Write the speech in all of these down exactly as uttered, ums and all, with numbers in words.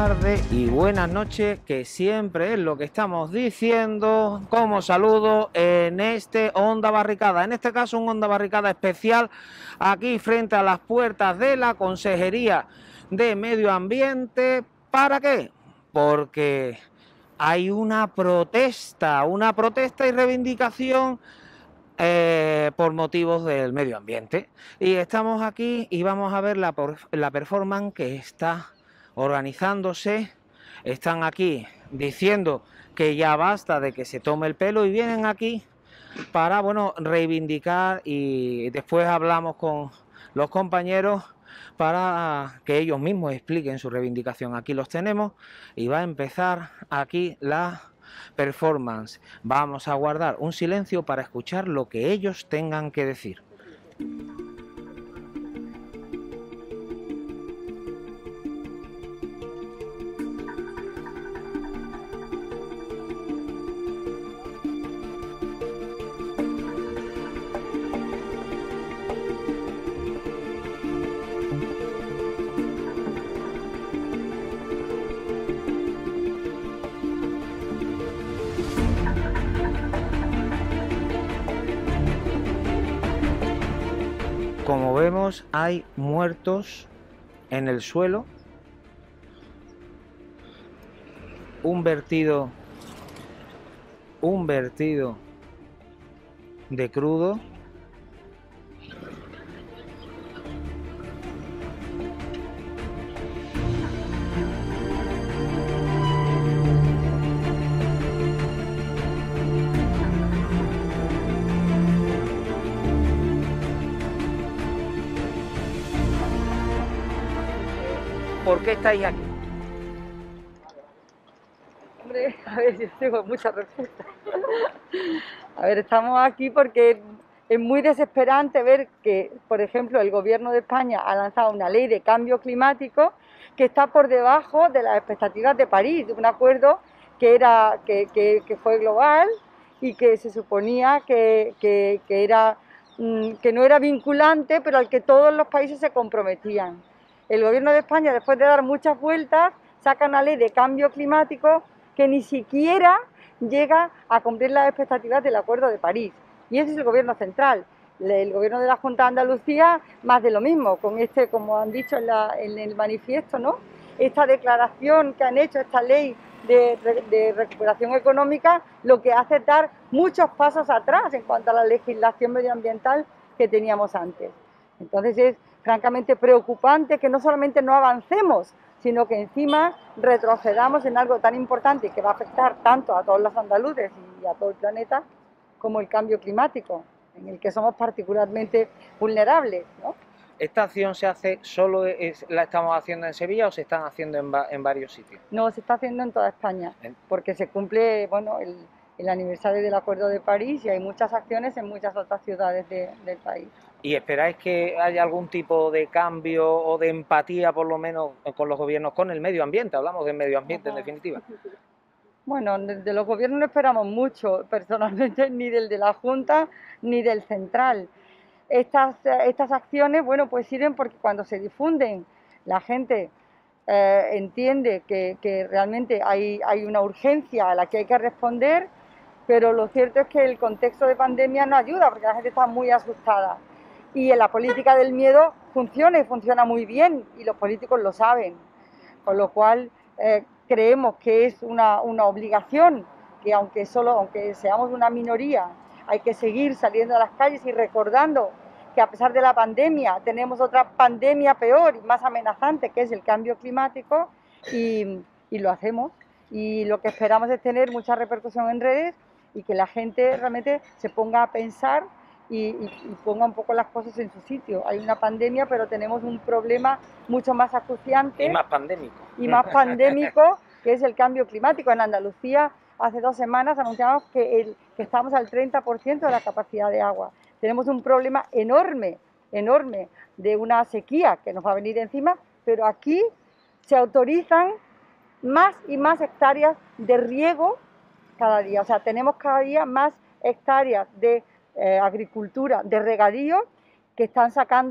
tardes y buenas noches, que siempre es lo que estamos diciendo como saludo en este Onda Barricada, en este caso un Onda Barricada especial aquí frente a las puertas de la Consejería de Medio Ambiente. ¿Para qué? Porque hay una protesta, una protesta y reivindicación Eh, por motivos del medio ambiente, y estamos aquí y vamos a ver la, la performance que está organizándose. Están aquí diciendo que ya basta de que se tome el pelo y vienen aquí para, bueno, reivindicar, y después hablamos con los compañeros para que ellos mismos expliquen su reivindicación. Aquí los tenemos y va a empezar aquí la performance. Vamos a guardar un silencio para escuchar lo que ellos tengan que decir. Como vemos, hay muertos en el suelo, un vertido, un vertido de crudo. ¿Por qué estáis aquí? Hombre, a ver, yo tengo muchas respuestas. A ver, estamos aquí porque es muy desesperante ver que, por ejemplo, el Gobierno de España ha lanzado una ley de cambio climático que está por debajo de las expectativas de París, de un acuerdo que, era, que, que, que fue global y que se suponía que, que, que, era, que no era vinculante, pero al que todos los países se comprometían. El Gobierno de España, después de dar muchas vueltas, saca una ley de cambio climático que ni siquiera llega a cumplir las expectativas del Acuerdo de París. Y ese es el Gobierno central. El Gobierno de la Junta de Andalucía, más de lo mismo, con este, como han dicho en, la, en el manifiesto, ¿no? Esta declaración que han hecho, esta ley de, de recuperación económica, lo que hace es dar muchos pasos atrás en cuanto a la legislación medioambiental que teníamos antes. Entonces es francamente preocupante que no solamente no avancemos, sino que encima retrocedamos en algo tan importante y que va a afectar tanto a todos los andaluces y a todo el planeta como el cambio climático, en el que somos particularmente vulnerables, ¿no? ¿Esta acción se hace solo, es, la estamos haciendo en Sevilla o se están haciendo en, en varios sitios? No, se está haciendo en toda España, porque se cumple, bueno, el, el aniversario del Acuerdo de París y hay muchas acciones en muchas otras ciudades de, del país. ¿Y esperáis que haya algún tipo de cambio o de empatía, por lo menos, con los gobiernos, con el medio ambiente? Hablamos del medio ambiente, en definitiva. Bueno, de, de los gobiernos no esperamos mucho, personalmente, ni del de la Junta ni del central. Estas, estas acciones, bueno, pues sirven porque cuando se difunden, la gente eh, entiende que, que realmente hay, hay una urgencia a la que hay que responder, pero lo cierto es que el contexto de pandemia no ayuda porque la gente está muy asustada. Y en la política del miedo funciona y funciona muy bien y los políticos lo saben, con lo cual eh, creemos que es una, una obligación que aunque, solo, aunque seamos una minoría, hay que seguir saliendo a las calles y recordando que a pesar de la pandemia tenemos otra pandemia peor y más amenazante que es el cambio climático y, y lo hacemos y lo que esperamos es tener mucha repercusión en redes y que la gente realmente se ponga a pensar Y, y, y ponga un poco las cosas en su sitio. Hay una pandemia, pero tenemos un problema mucho más acuciante y más pandémico, y más pandémico que es el cambio climático. En Andalucía hace dos semanas anunciamos que, el, que estamos al treinta por ciento de la capacidad de agua. Tenemos un problema enorme, enorme de una sequía que nos va a venir encima, pero aquí se autorizan más y más hectáreas de riego cada día. O sea, tenemos cada día más hectáreas de Eh, agricultura, de regadío, que están sacando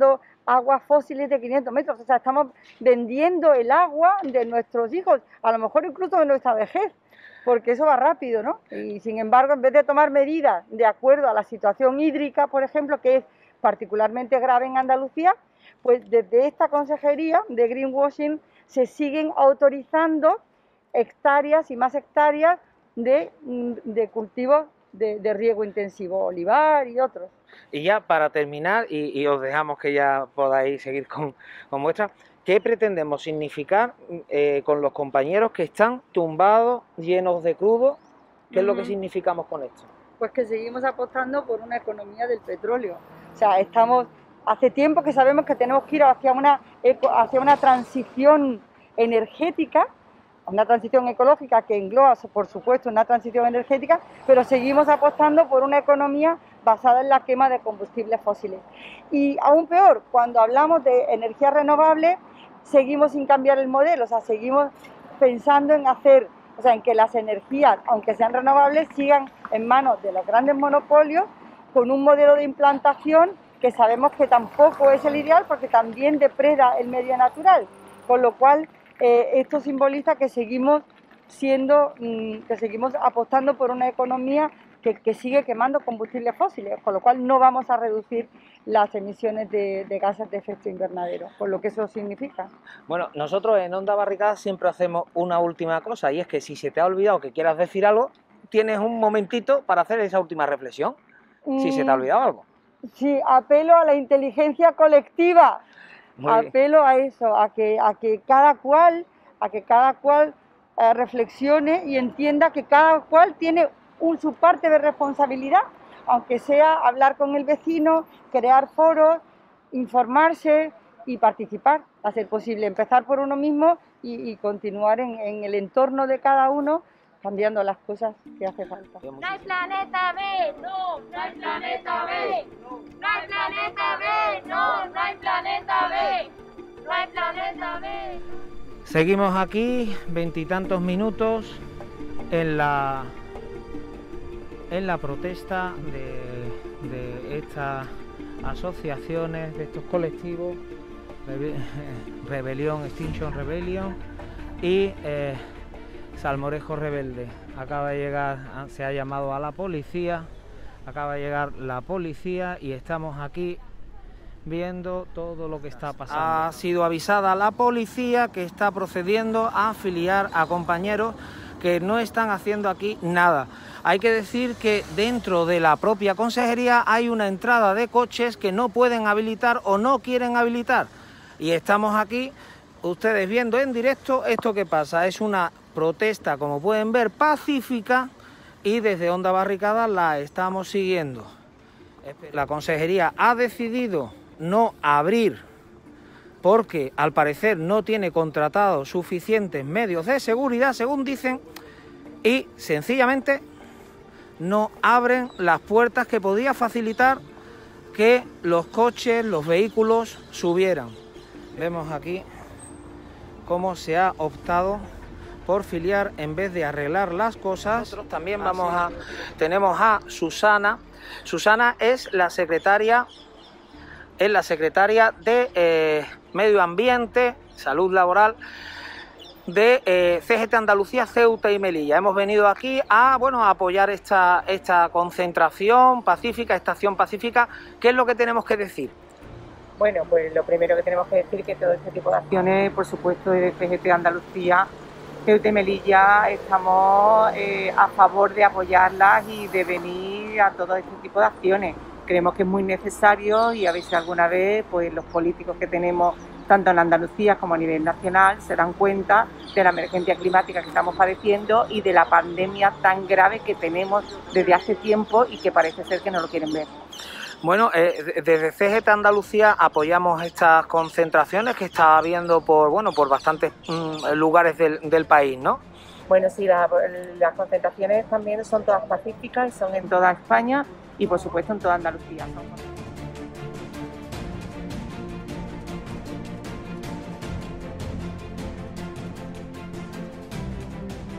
aguas fósiles de quinientos metros, o sea, estamos vendiendo el agua de nuestros hijos, a lo mejor incluso de nuestra vejez, porque eso va rápido, ¿no? Y sin embargo, en vez de tomar medidas de acuerdo a la situación hídrica, por ejemplo, que es particularmente grave en Andalucía, pues desde esta consejería de greenwashing se siguen autorizando hectáreas y más hectáreas de, de cultivos de, de riego intensivo, olivar y otros. Y ya para terminar, y, y os dejamos que ya podáis seguir con, con vuestra, ¿qué pretendemos significar eh, con los compañeros que están tumbados, llenos de crudo? ¿Qué uh-huh. es lo que significamos con esto? Pues que seguimos apostando por una economía del petróleo. O sea, estamos, hace tiempo que sabemos que tenemos que ir hacia una, hacia una transición energética, una transición ecológica que engloba, por supuesto, una transición energética, pero seguimos apostando por una economía basada en la quema de combustibles fósiles. Y aún peor, cuando hablamos de energías renovables, seguimos sin cambiar el modelo, o sea, seguimos pensando en hacer, o sea, en que las energías, aunque sean renovables, sigan en manos de los grandes monopolios, con un modelo de implantación que sabemos que tampoco es el ideal porque también depreda el medio natural, con lo cual eh, esto simboliza que seguimos siendo, mmm, que seguimos apostando por una economía que, que sigue quemando combustibles fósiles, con lo cual no vamos a reducir las emisiones de, de gases de efecto invernadero, por lo que eso significa. Bueno, nosotros en Onda Barricada siempre hacemos una última cosa, y es que si se te ha olvidado que quieras decir algo, tienes un momentito para hacer esa última reflexión, mm, si se te ha olvidado algo. Sí, apelo a la inteligencia colectiva, Muy apelo bien. a eso, a que, a que cada cual, a que cada cual eh, reflexione y entienda que cada cual tiene un, su parte de responsabilidad, aunque sea hablar con el vecino, crear foros, informarse y participar, a ser posible, empezar por uno mismo y, y continuar en, en el entorno de cada uno, cambiando las cosas que hace falta. No hay planeta B, no, no hay planeta B, no, no hay planeta B, no, no hay planeta B, no hay planeta B. Seguimos aquí veintitantos minutos en la en la protesta de, de estas asociaciones, de estos colectivos, Rebelión, Extinction Rebellion y eh, Salmorejo Rebelde. Acaba de llegar, se ha llamado a la policía, acaba de llegar la policía y estamos aquí viendo todo lo que está pasando. Ha sido avisada la policía que está procediendo a afiliar a compañeros que no están haciendo aquí nada. Hay que decir que dentro de la propia consejería hay una entrada de coches que no pueden habilitar o no quieren habilitar. Y estamos aquí, ustedes viendo en directo esto que pasa. Es una protesta, como pueden ver, pacífica, y desde Onda Barricada la estamos siguiendo. La consejería ha decidido no abrir porque al parecer no tiene contratados suficientes medios de seguridad, según dicen, y sencillamente no abren las puertas que podía facilitar que los coches, los vehículos subieran. Vemos aquí cómo se ha optado por filiar en vez de arreglar las cosas. Nosotros también vamos a... Tenemos a Susana. Susana es la secretaria, es la secretaria de eh, Medio Ambiente, Salud Laboral, de eh, C G T Andalucía, Ceuta y Melilla. Hemos venido aquí a, bueno, a apoyar esta, esta concentración pacífica, esta acción pacífica. ¿Qué es lo que tenemos que decir? Bueno, pues lo primero que tenemos que decir es que todo este tipo de acciones, por supuesto, de C G T Andalucía, Ceuta y Melilla, estamos eh, a favor de apoyarlas y de venir a todo este tipo de acciones. Creemos que es muy necesario y a ver si alguna vez pues los políticos que tenemos tanto en Andalucía como a nivel nacional se dan cuenta de la emergencia climática que estamos padeciendo y de la pandemia tan grave que tenemos desde hace tiempo y que parece ser que no lo quieren ver. Bueno, eh, desde C G T Andalucía apoyamos estas concentraciones que está habiendo por, bueno, por bastantes mm, lugares del, del país, ¿no? Bueno, sí, la, las concentraciones también son todas pacíficas y son en toda España y por supuesto en toda Andalucía.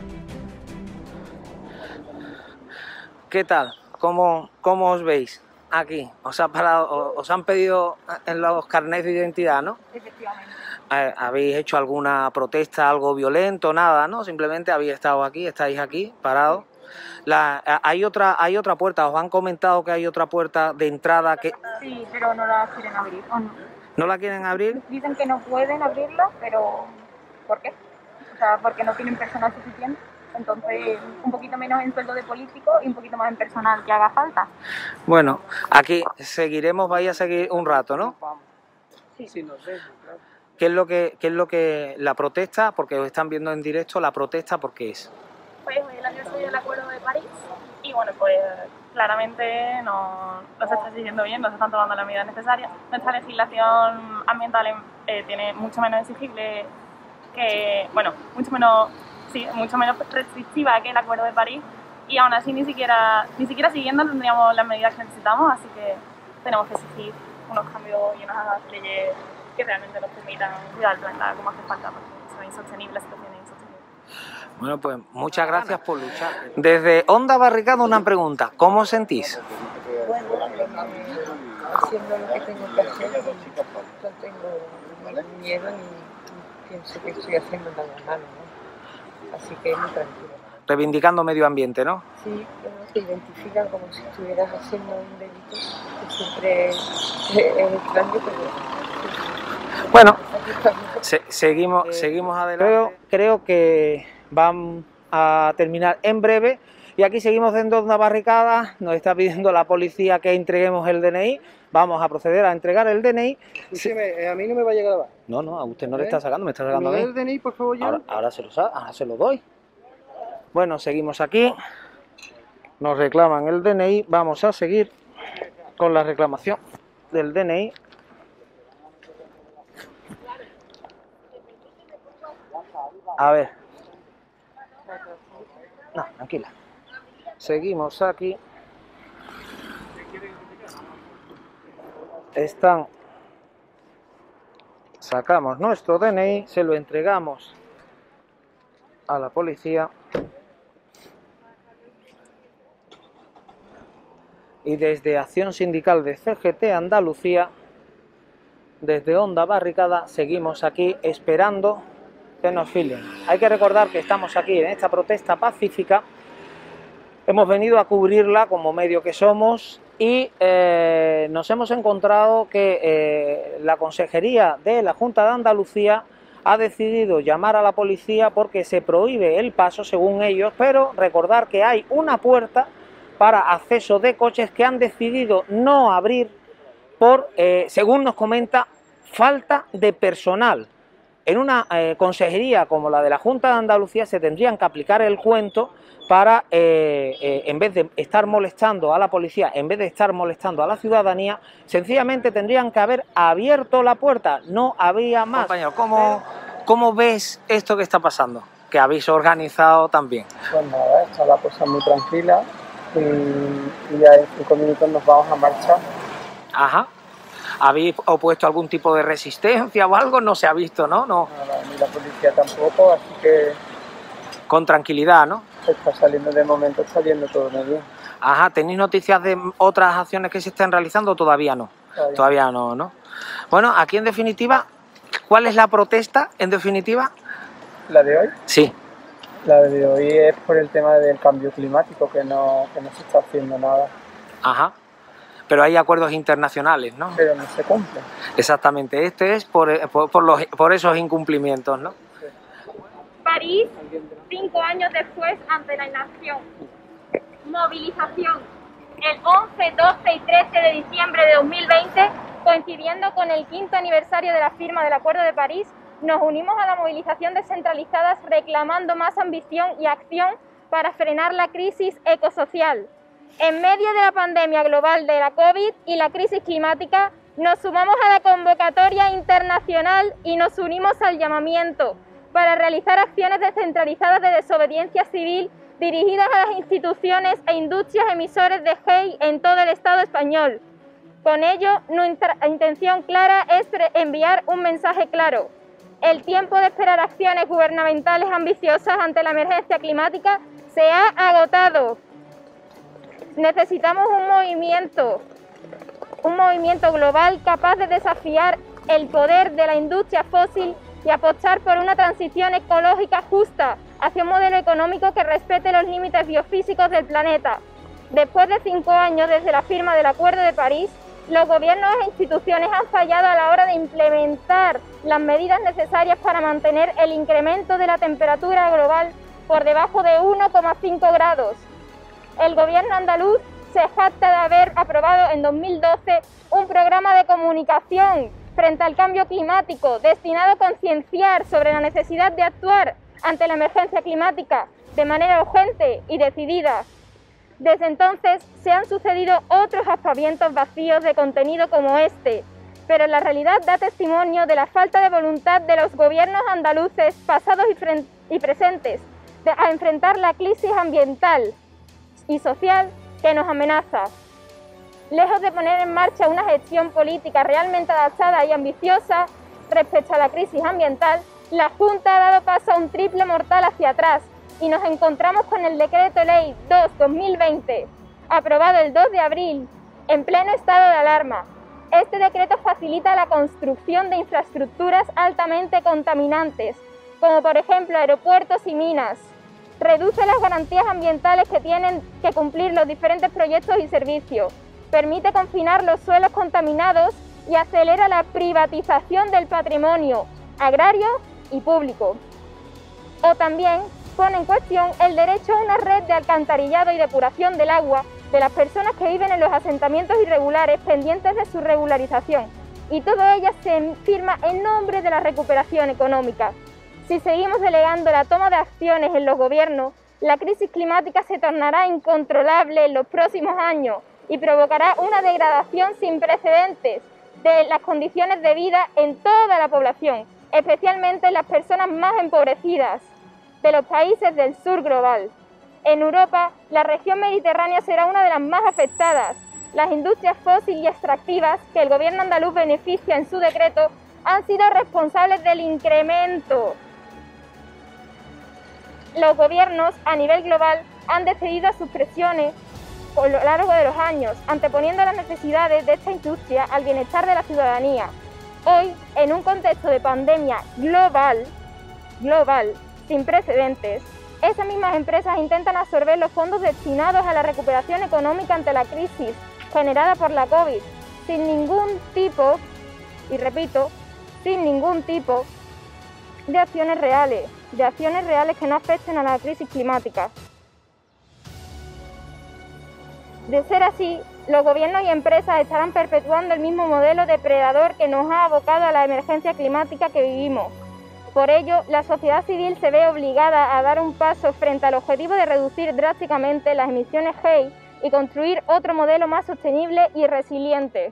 ¿Qué tal? ¿Cómo, cómo os veis aquí, os, ha parado, os han pedido en los carnets de identidad, ¿no? Efectivamente. ¿Habéis hecho alguna protesta, algo violento, nada, no? Simplemente habéis estado aquí, estáis aquí, parados. La, hay otra hay otra puerta, os han comentado que hay otra puerta de entrada que... Sí, pero no la quieren abrir. ¿O no? ¿No la quieren abrir? Dicen que no pueden abrirla, pero ¿por qué? O sea, porque no tienen personal suficiente. Entonces, un poquito menos en sueldo de político y un poquito más en personal que haga falta. Bueno, aquí seguiremos, vais a seguir un rato, ¿no? Sí. Sí, nos vemos, claro. ¿Qué es lo que, qué es lo que la protesta? Porque os están viendo en directo, la protesta, ¿por qué es? Pues el aniversario del Acuerdo de París y bueno, pues claramente no, no se está siguiendo bien, no se están tomando las medidas necesarias. Nuestra legislación ambiental eh, tiene mucho menos exigible que, bueno, mucho menos, sí, mucho menos restrictiva que el Acuerdo de París y aún así ni siquiera, ni siquiera siguiendo tendríamos las medidas que necesitamos, así que tenemos que exigir unos cambios y unas leyes que realmente nos permitan cuidar el planeta como hace falta, porque son insostenibles, la situación es insostenible. Bueno, pues muchas gracias por luchar. Desde Onda Barricada una pregunta, ¿cómo os sentís? Bueno, haciendo lo que tengo que hacer, no tengo ni miedo ni pienso que estoy haciendo nada malo, ¿no? Así que muy tranquilo. Reivindicando medio ambiente, ¿no? Sí, bueno, te identifican como si estuvieras haciendo un delito, que siempre es, es extraño, pero... Bueno, se, seguimos, seguimos adelante. Creo, creo que van a terminar en breve y aquí seguimos dentro de una barricada, nos está pidiendo la policía que entreguemos el D N I, vamos a proceder a entregar el D N I. Escúcheme, a mí no me vaya a grabar. No, no, a usted no le ¿Eh? está sacando, me está sacando a ¿Me da mí. el D N I, por favor, ya? Ahora, ahora, se lo, sa- ahora se lo doy. Bueno, seguimos aquí, nos reclaman el D N I, vamos a seguir con la reclamación del D N I. A ver. No, tranquila. Seguimos aquí. Están. Sacamos nuestro D N I, se lo entregamos a la policía. Y desde Acción Sindical de C G T Andalucía, desde Onda Barricada, seguimos aquí esperando que nos filen. Hay que recordar que estamos aquí en esta protesta pacífica, hemos venido a cubrirla como medio que somos y eh, nos hemos encontrado que eh, la Consejería de la Junta de Andalucía ha decidido llamar a la policía porque se prohíbe el paso según ellos, pero recordar que hay una puerta para acceso de coches que han decidido no abrir por, eh, según nos comenta, falta de personal. En una eh, consejería como la de la Junta de Andalucía se tendrían que aplicar el cuento para, eh, eh, en vez de estar molestando a la policía, en vez de estar molestando a la ciudadanía, sencillamente tendrían que haber abierto la puerta, no había más. Compañero, ¿cómo, ¿cómo ves esto que está pasando? Que habéis organizado también. Pues nada, está la cosa muy tranquila y, y ya en cinco minutos nos vamos a marchar. Ajá. ¿Habéis opuesto algún tipo de resistencia o algo? No se ha visto, ¿no? No. Nada, ni la policía tampoco, así que Con tranquilidad, ¿no? está saliendo de momento, está saliendo todo muy bien. Ajá, ¿tenéis noticias de otras acciones que se estén realizando o todavía no? Todavía. Todavía no, ¿no? Bueno, aquí en definitiva, ¿cuál es la protesta en definitiva? ¿La de hoy? Sí. La de hoy es por el tema del cambio climático, que no, que no se está haciendo nada, Ajá. Pero hay acuerdos internacionales, ¿no? pero no se cumple. Exactamente, este es por, por, por los, por esos incumplimientos, ¿no? París, cinco años después, ante la inacción. Movilización. El once, doce y trece de diciembre de dos mil veinte, coincidiendo con el quinto aniversario de la firma del Acuerdo de París, nos unimos a la movilización descentralizadas reclamando más ambición y acción para frenar la crisis ecosocial. En medio de la pandemia global de la COVID y la crisis climática, nos sumamos a la convocatoria internacional y nos unimos al llamamiento para realizar acciones descentralizadas de desobediencia civil dirigidas a las instituciones e industrias emisores de G E I en todo el Estado español. Con ello, nuestra intención clara es enviar un mensaje claro. El tiempo de esperar acciones gubernamentales ambiciosas ante la emergencia climática se ha agotado. Necesitamos un movimiento un movimiento global capaz de desafiar el poder de la industria fósil y apostar por una transición ecológica justa hacia un modelo económico que respete los límites biofísicos del planeta. Después de cinco años desde la firma del Acuerdo de París, los gobiernos e instituciones han fallado a la hora de implementar las medidas necesarias para mantener el incremento de la temperatura global por debajo de uno coma cinco grados. El gobierno andaluz se jacta de haber aprobado en dos mil doce un programa de comunicación frente al cambio climático destinado a concienciar sobre la necesidad de actuar ante la emergencia climática de manera urgente y decidida. Desde entonces se han sucedido otros aspavientos vacíos de contenido como este, pero la realidad da testimonio de la falta de voluntad de los gobiernos andaluces pasados y, y presentes de, a enfrentar la crisis ambiental y social que nos amenaza. Lejos de poner en marcha una gestión política realmente adaptada y ambiciosa respecto a la crisis ambiental, la Junta ha dado paso a un triple mortal hacia atrás y nos encontramos con el Decreto Ley dos barra dos mil veinte, aprobado el dos de abril, en pleno estado de alarma. Este decreto facilita la construcción de infraestructuras altamente contaminantes, como por ejemplo aeropuertos y minas. Reduce las garantías ambientales que tienen que cumplir los diferentes proyectos y servicios. Permite confinar los suelos contaminados y acelera la privatización del patrimonio agrario y público. O también pone en cuestión el derecho a una red de alcantarillado y depuración del agua de las personas que viven en los asentamientos irregulares pendientes de su regularización. Y todo ello se firma en nombre de la recuperación económica. Si seguimos delegando la toma de acciones en los gobiernos, la crisis climática se tornará incontrolable en los próximos años y provocará una degradación sin precedentes de las condiciones de vida en toda la población, especialmente en las personas más empobrecidas de los países del sur global. En Europa, la región mediterránea será una de las más afectadas. Las industrias fósiles y extractivas que el gobierno andaluz beneficia en su decreto han sido responsables del incremento. Los gobiernos a nivel global han decidido a sus presiones a lo largo de los años, anteponiendo las necesidades de esta industria al bienestar de la ciudadanía. Hoy, en un contexto de pandemia global, global, sin precedentes, esas mismas empresas intentan absorber los fondos destinados a la recuperación económica ante la crisis generada por la COVID, sin ningún tipo, y repito, sin ningún tipo de acciones reales, de acciones reales que no afecten a la crisis climática. De ser así, los gobiernos y empresas estarán perpetuando el mismo modelo depredador que nos ha abocado a la emergencia climática que vivimos. Por ello, la sociedad civil se ve obligada a dar un paso frente al objetivo de reducir drásticamente las emisiones G E I y construir otro modelo más sostenible y resiliente.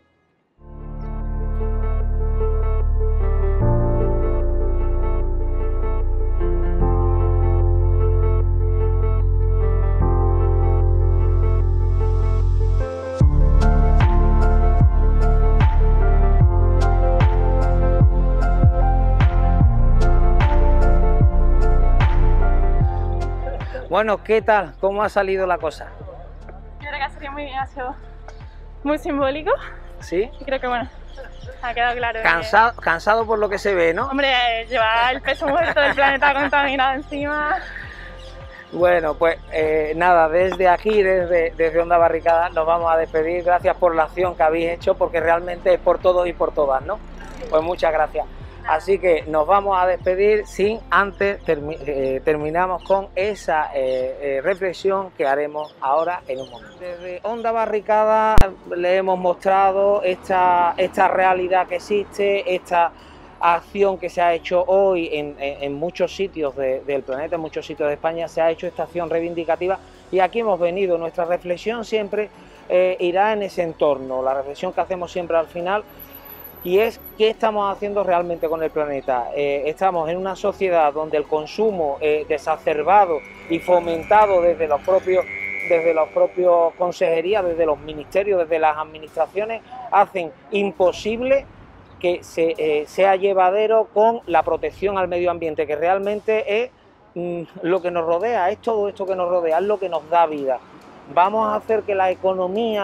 Bueno, ¿qué tal? ¿Cómo ha salido la cosa? Yo creo que ha salido muy bien, ha sido muy simbólico. ¿Sí? Y creo que, bueno, ha quedado claro. Cansado, que... cansado por lo que se ve, ¿no? Hombre, llevar el peso muerto del planeta contaminado encima. Bueno, pues eh, nada, desde aquí, desde, desde Onda Barricada, nos vamos a despedir. Gracias por la acción que habéis hecho, porque realmente es por todos y por todas, ¿no? Pues muchas gracias. Así que nos vamos a despedir sin antes termi eh, terminamos con esa eh, eh, reflexión que haremos ahora en un momento. Desde Onda Barricada le hemos mostrado esta, esta realidad que existe, esta acción que se ha hecho hoy en, en, en muchos sitios de, del planeta, en muchos sitios de España, se ha hecho esta acción reivindicativa y aquí hemos venido. Nuestra reflexión siempre eh, irá en ese entorno, la reflexión que hacemos siempre al final. Y es qué estamos haciendo realmente con el planeta. Eh, estamos en una sociedad donde el consumo eh, desacerbado y fomentado desde los propios, desde los propios consejerías, desde los ministerios, desde las administraciones, hacen imposible que se, eh, sea llevadero con la protección al medio ambiente, que realmente es mm, lo que nos rodea, es todo esto que nos rodea, es lo que nos da vida. Vamos a hacer que la economía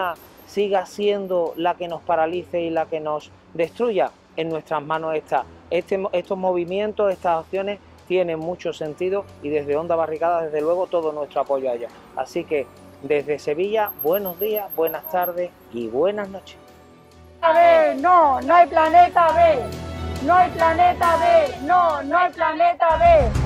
siga siendo la que nos paralice y la que nos destruya. En nuestras manos está. Este, estos movimientos, estas acciones tienen mucho sentido y desde Onda Barricada, desde luego, todo nuestro apoyo allá. Así que desde Sevilla, buenos días, buenas tardes y buenas noches. A ver, no, no hay planeta B, no hay planeta B, no, no hay planeta B.